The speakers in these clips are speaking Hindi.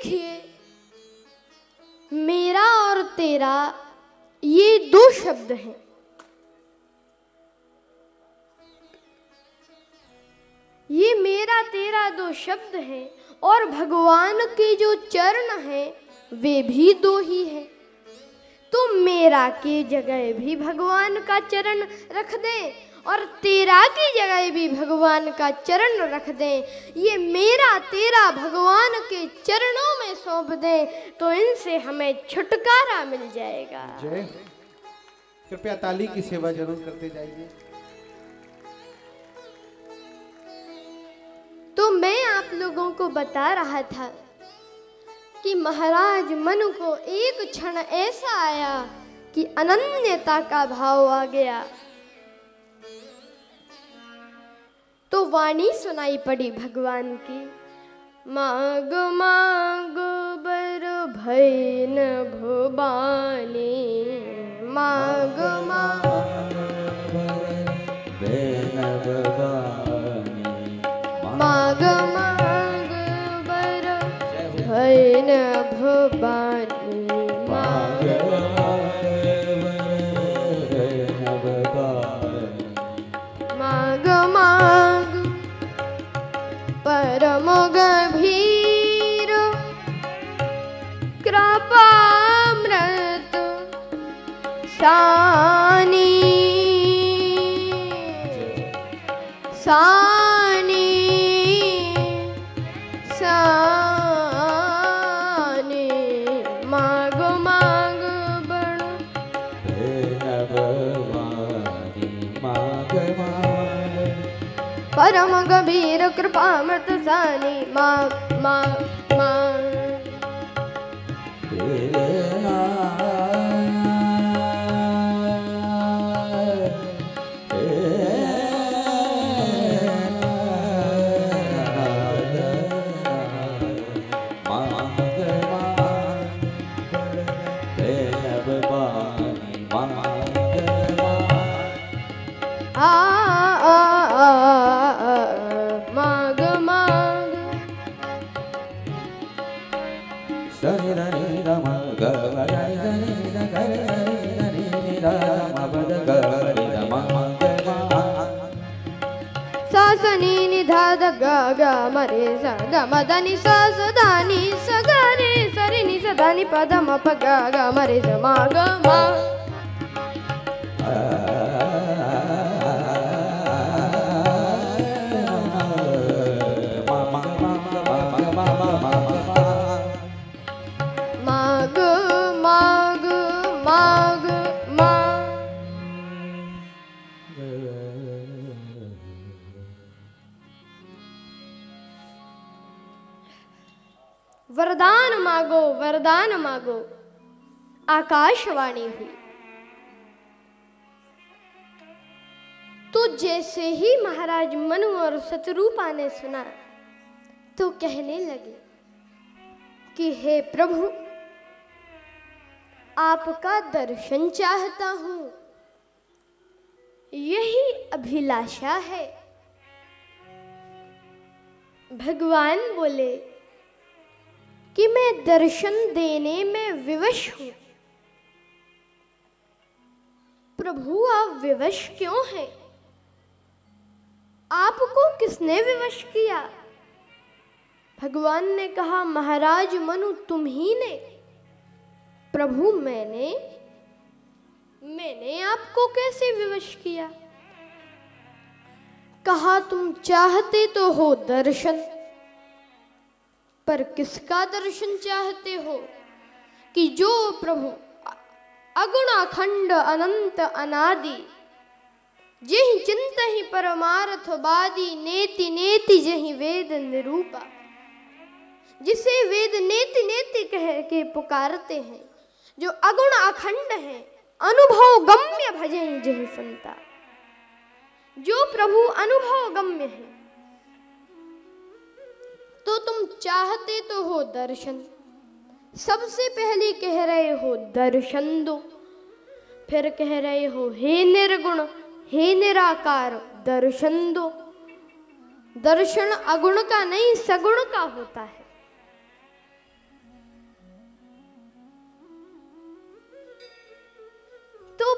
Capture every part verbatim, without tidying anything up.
देखिए, मेरा और तेरा ये दो शब्द हैं। ये मेरा तेरा दो शब्द हैं और भगवान के जो चरण हैं वे भी दो ही हैं। तो मेरा की जगह भी भगवान का चरण रख दें और तेरा की जगह भी भगवान का चरण रख दें, ये मेरा तेरा भगवान के चरणों में सौंप दें तो इनसे हमें छुटकारा मिल जाएगा। जय। कृपया ताली की सेवा जरूर करते जाइए। तो मैं आप लोगों को बता रहा था कि महाराज मनु को एक क्षण ऐसा आया कि अनन्यता का भाव आ गया। तो वाणी सुनाई पड़ी भगवान की, माग माग बर भय न भुबानी, माग माग माग माग बर भय न भुबानी, माग माग माग परम गंभीर कृपामृत सानी सानी सानी, माग माग बण परम गंभीर कृपामृत सानी, माग माग माग सासनी निधाद गा गा मरे सा गा मदनी सा सदानी सगा रे सरि नि सदानी पदम प गा गा मरे सा मा गा मा। माग माग माग माग वरदान मांगो वरदान मांगो, आकाशवाणी हुई। तो जैसे ही महाराज मनु और शतरूपा ने सुना तो कहने लगे कि हे प्रभु, आपका दर्शन चाहता हूं, यही अभिलाषा है। भगवान बोले कि मैं दर्शन देने में विवश हूं। प्रभु आप विवश क्यों हैं? आपको किसने विवश किया? भगवान ने कहा, महाराज मनु तुम ही ने। प्रभु मैंने मैंने आपको कैसे विवश किया? कहा तुम चाहते तो हो दर्शन, पर किसका दर्शन चाहते हो? कि जो प्रभु अगुण अखंड अनंत अनादि, जेहि चिंत ही परमार्थ बादी, नेति नेति जहि वेद निरूपा, जिसे वेद नेति नेति कह के पुकारते हैं, जो अगुण अखंड है, अनुभव गम्य भजे जहि संता। जो प्रभु अनुभव गम्य है, तो तुम चाहते तो हो दर्शन। सबसे पहले कह रहे हो दर्शन दो, फिर कह रहे हो हे निर्गुण हे निराकार दर्शन दो। दर्शन अगुण का नहीं सगुण का होता है।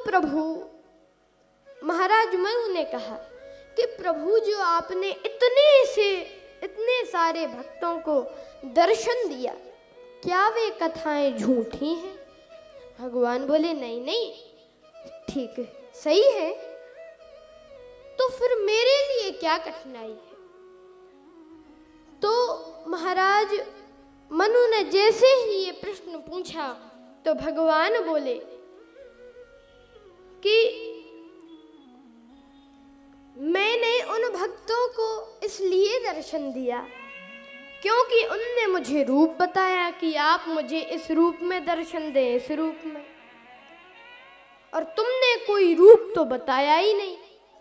प्रभु महाराज मनु ने कहा कि प्रभु जो आपने इतने से इतने सारे भक्तों को दर्शन दिया, क्या वे कथाएं झूठी हैं? भगवान बोले नहीं नहीं, ठीक है, सही है, तो फिर मेरे लिए क्या कठिनाई है? तो महाराज मनु ने जैसे ही ये प्रश्न पूछा तो भगवान बोले कि मैंने उन भक्तों को इसलिए दर्शन दिया क्योंकि उनने मुझे रूप बताया कि आप मुझे इस रूप में दर्शन दें, इस रूप में, और तुमने कोई रूप तो बताया ही नहीं।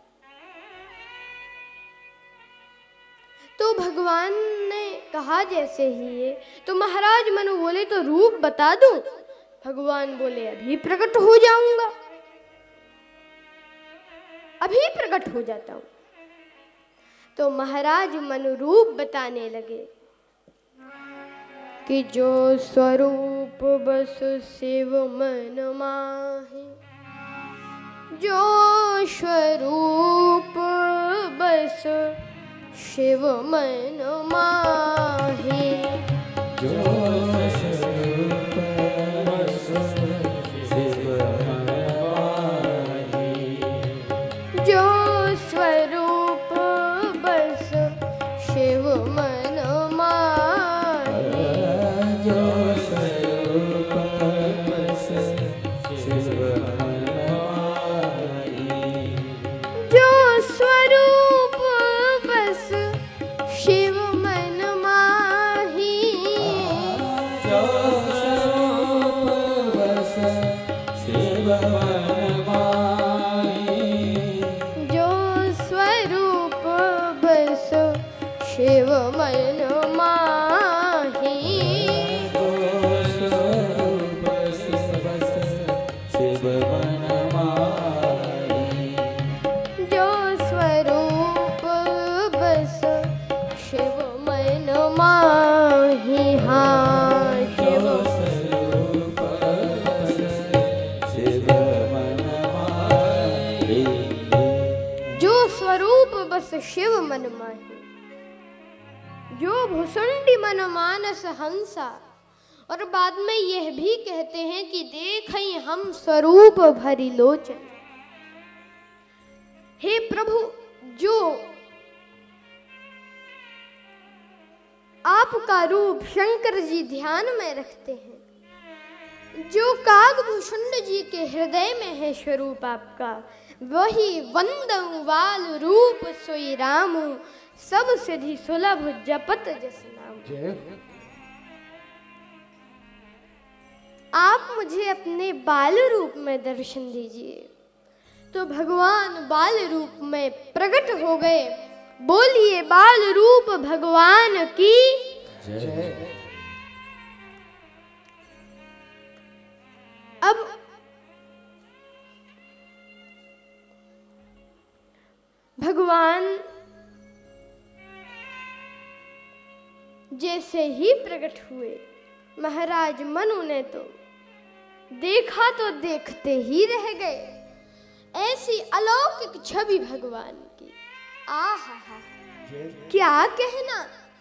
तो भगवान ने कहा जैसे ही ये, तो महाराज मनु बोले तो रूप बता दूं? भगवान बोले अभी प्रकट हो जाऊंगा, अभी प्रकट हो जाता हूं। तो महाराज मनु रूप बताने लगे कि जो स्वरूप बस शिव मन माहे, जो स्वरूप बस शिव मन माहे, जो स्वरूप बस शिव मन माहे, जो स्वरूप बस शिव मन माहे, जो स्वरूप बस शिव मन माहे, जो स्वरूप बस शिव मन माही, जो स्वरूप बस शिव मन माहे, जो स्वरूप बस शिव मन माही, जो स्वरूप बस शिव मन माहे, जो स्वरूप बस शिव मन माही, हाँ शिव स्वरूप बस शिव मन माहे, जो स्वरूप बस शिव मन माही, जो भुसुंडी मन मानस हंसा। और बाद में यह भी कहते हैं कि देखई हम स्वरूप भरी लोचन। हे प्रभु, जो आपका रूप शंकर जी ध्यान में रखते हैं, जो कागभूषुंड जी के हृदय में है स्वरूप आपका, वही वंदऊ वाल रूप सोई रामू, सब सिद्धि सुलभ जपत जस नाम। जय हो। आप मुझे अपने बाल रूप में दर्शन दीजिए। तो भगवान बाल रूप में प्रकट हो गए। बोलिए बाल रूप भगवान की। जय। अब भगवान जैसे ही प्रकट हुए, महाराज मनु ने तो देखा तो देखते ही रह गए। ऐसी अलौकिक छवि भगवान की, आहा हा, क्या कहना।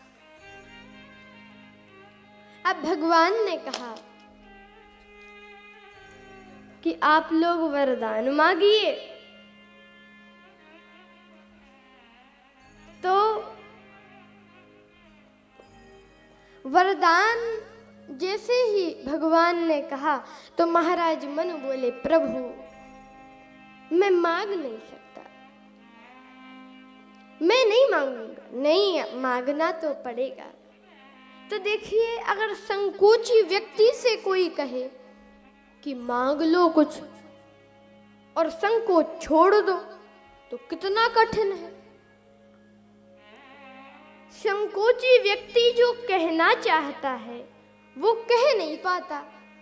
अब भगवान ने कहा कि आप लोग वरदान मांगिए। तो वरदान जैसे ही भगवान ने कहा तो महाराज मनु बोले, प्रभु मैं मांग नहीं सकता, मैं नहीं मांगूंगा। नहीं, मांगना तो पड़ेगा। तो देखिए, अगर संकोची व्यक्ति से कोई कहे कि मांग लो कुछ और संकोच छोड़ दो तो कितना कठिन है। संकोची व्यक्ति जो कहना चाहता है वो कह नहीं पाता।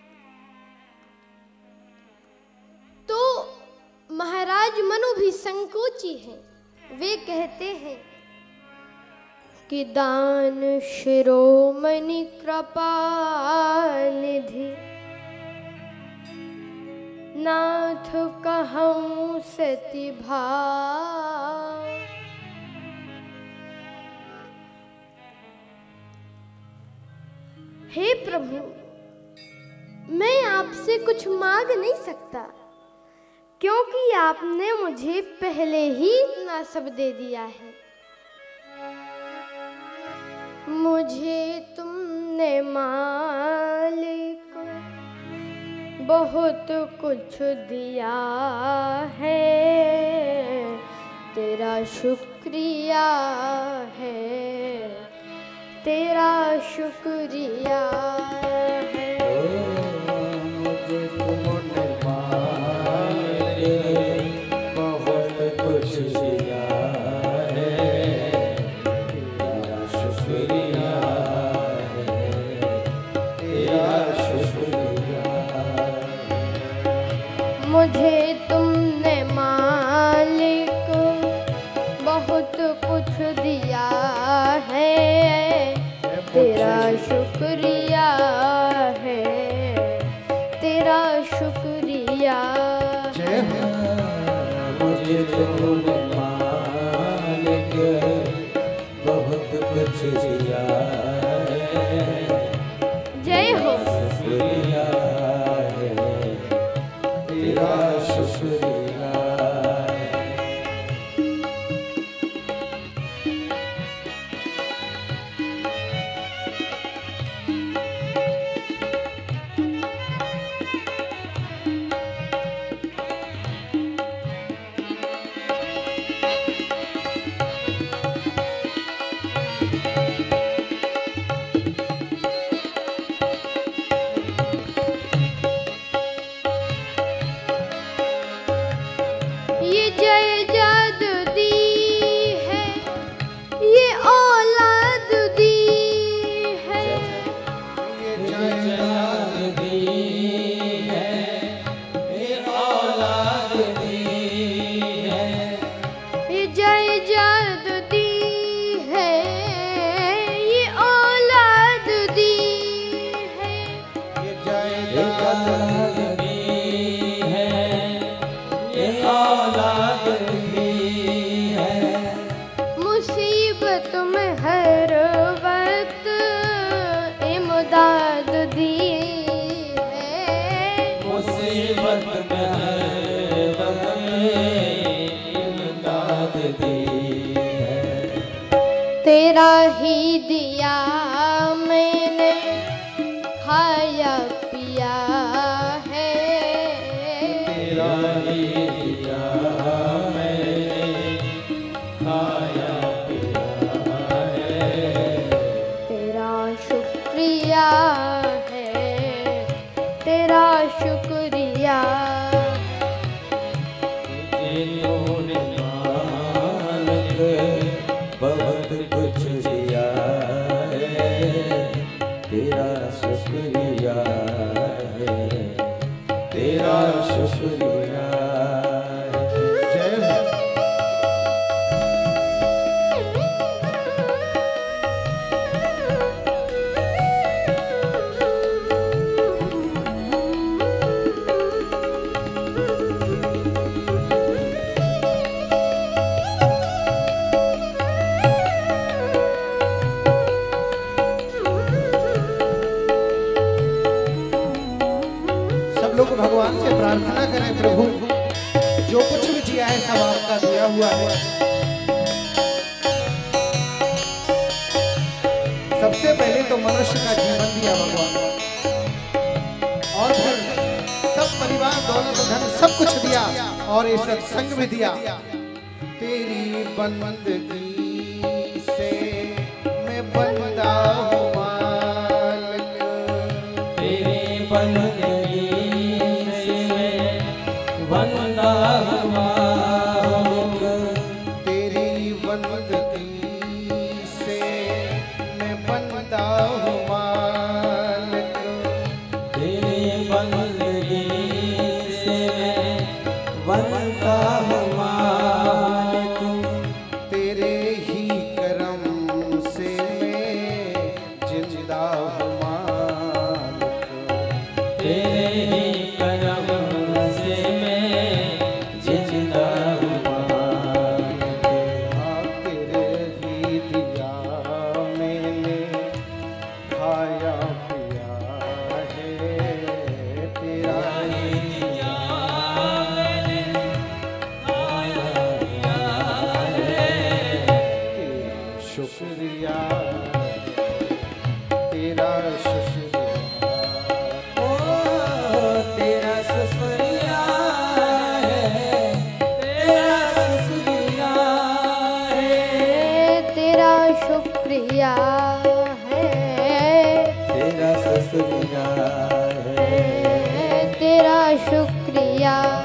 तो महाराज मनु भी संकोची हैं। वे कहते हैं कि दान शिरोमणि कृपा निधि नाथ कहूँ सति भाव। हे प्रभु, मैं आपसे कुछ मांग नहीं सकता, क्योंकि आपने मुझे पहले ही इतना सब दे दिया है। मुझे तुमने मालिक बहुत कुछ दिया है, तेरा शुक्रिया है, तेरा शुक्रिया है। मुझे तुमने मालिक बहुत कुछ दिया है, तेरा शुक्रिया है, तेरा शुक्रिया। मुझे तुमने मालिक बहुत कुछ दिया है, तेरा शुक्रिया है, तेरा शुक्रिया। जय हो। मुझे तुमने मालिक बहुत कुछ दिया है, जय हो। शुक्रिया है, तेरा शुक्रिया है। ये जय जाद दी है, ये औलाद दी है, ये जायदाद दी है, ये औलाद दी है, ये जय जाद दी है, ये औलाद दी है। ये ये जायदाद औलाद दी है, ये औलाद दी है। मुसीबत में हर वक्त इमदाद दी है, मुसीबत में हर वक्त इमदाद दी है। तेरा ही दिया मैंने खाया पिया है, तेरा ही दिया मैंने खाया पिया है, तेरा शुक्रिया है, तेरा शुक्रिया। जिन्होंने मालिक बहुत कुछ दिया है, तेरा शुक्रिया है, तेरा शुक्रिया है। जय हो। सब लोग भगवान से प्रार्थना करें, प्रभु जो कुछ भी दिया है सब आपका दिया हुआ है। सबसे पहले तो मनुष्य का जीवन दिया भगवान, और फिर सब परिवार दौलत धन सब कुछ दिया, और ये सत्संग भी दिया। तेरी बंदगी से मैं बंदा हूँ मालिक, तेरी बंदगी से मैं बंदा हूँ मालिक, तेरी बंदगी से मैं बंदा हूँ मालिक, तेरी बंदगी से मैं बंदा हूँ मालिक, तेरे ही करम से मैं जिंदा हूँ मालिक, तेरे ही करम से खाया पिया है तेरा दिया मैंने खाया पिया है तेरा शुक्रिया तेरा शुक्रिया ओ तेरा शुक्रिया है तेरा शुक्रिया है तेरा शुक्रिया है तेरा शुक्रिया है तेरा शुक्रिया